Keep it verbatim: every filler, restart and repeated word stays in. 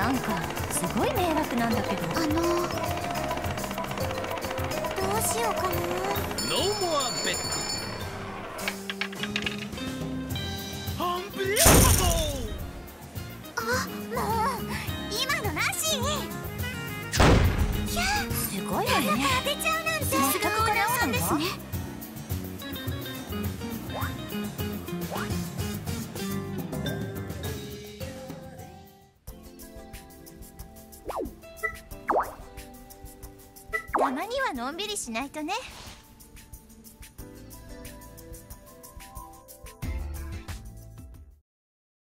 なんかすごい迷惑なんだけど。 あのどうしようかな。 ノーモアベッド。アンビリーバボー。 あ、もう今のなし。いや、 すごいわね。 当てちゃうなんて。さすがオーナーさんですね。たまにはのんびりしないとね。